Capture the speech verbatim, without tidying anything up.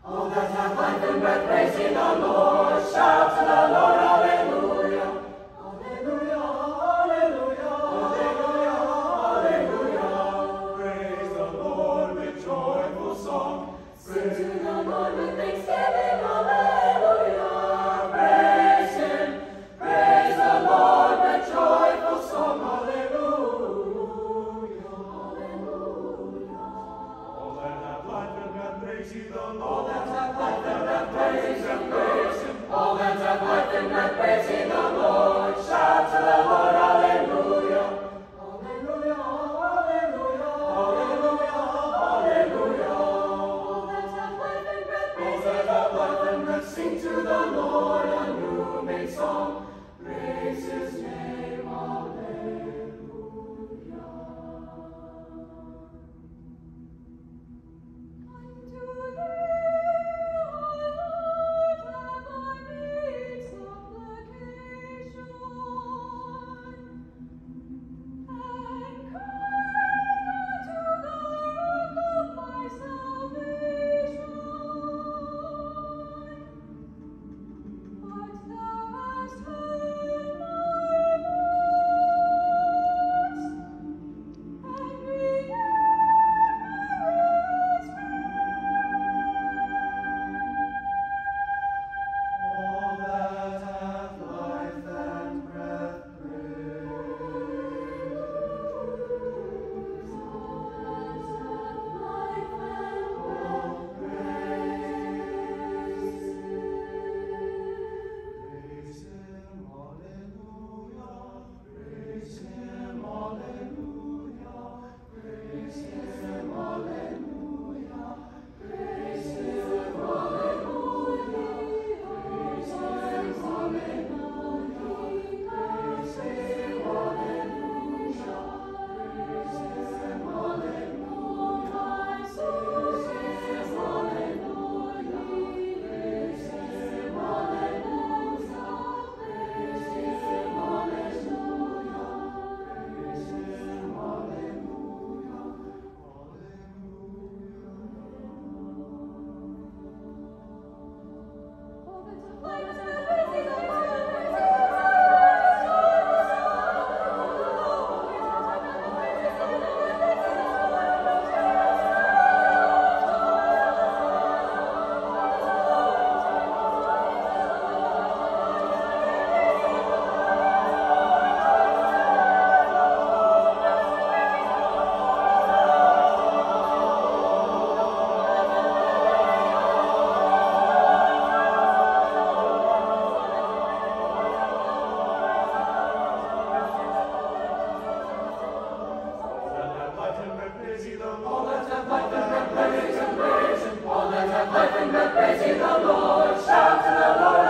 All that have life and breath, praise ye the Lord. Shout to the Lord, hallelujah. Hallelujah, hallelujah, hallelujah, hallelujah. Praise the Lord with joyful song. Sing to the Lord with thanksgiving, hallelujah. Praise him, praise the Lord with joyful song, hallelujah, hallelujah. All that have life and breath, praise ye the Lord. All that have life and breath, praise him, praise him. All that have life and breath, praise ye the Lord. Shout to the Lord, hallelujah. Hallelujah, hallelujah, hallelujah, hallelujah. All that have life and breath, praise ye the Lord. Sing to the Lord a new made song. Praise his name, hallelujah. Unto thee, O Lord, have I made supplication, and cried unto the rock of my salvation. But thou hast heard my voice, and renewed my all that hath life and breath, praise. All that hath life and breath, praise. Praise him, hallelujah. Praise him, hallelujah. Praise him, hallelujah. Praise him, hallelujah. Praise him, hallelujah. Praise him, hallelujah. Praise him, hallelujah. My soul sings hallelujah. Praise him, hallelujah. Praise him, hallelujah. Praise him, hallelujah. All that have life and breath, praise him, praise him. All that have life and breath, praise ye the Lord. Shout to the Lord.